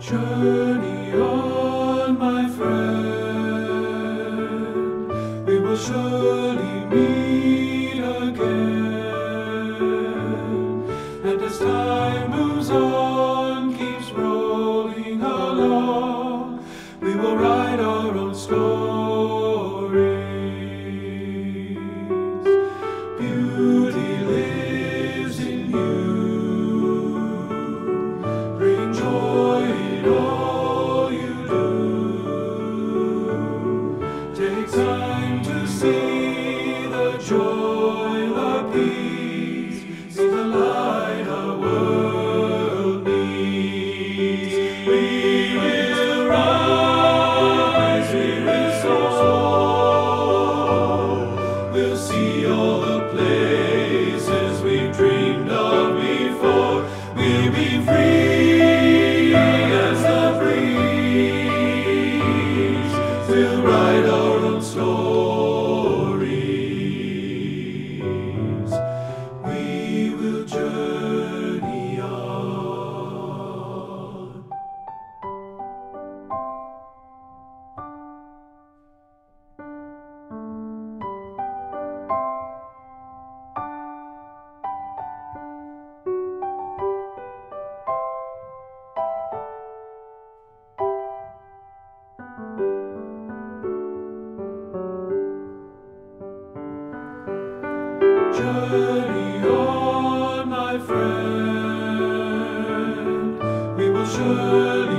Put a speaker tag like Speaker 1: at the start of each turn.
Speaker 1: Journey on, my friend, we will surely meet again. And as time moves on, keeps rolling along, we will write our own stories. Beauty lives in you. Bring joy in all you do. Take time to see the joy, the peace, see the light our world needs. We will rise, we will soar. We'll see all the places we've dreamed of before. We'll be free as the breeze. We'll write our own stories. We will journey on. Journey on, my friend, we will surely